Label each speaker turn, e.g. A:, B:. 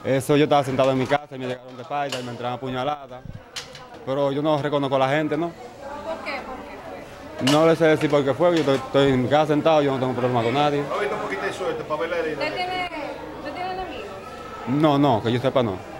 A: Eso yo estaba sentado en mi casa y me llegaron de espalda y me entraron a puñalada. Pero yo no reconozco a la gente, ¿no?
B: ¿Por qué? ¿Por qué fue?
A: No le sé decir por qué fue, yo estoy en mi casa sentado, yo no tengo problema con nadie.
C: Ahorita un poquito de suerte para ver la herida.
B: ¿Usted tiene enemigos?
A: No, no, que yo sepa no.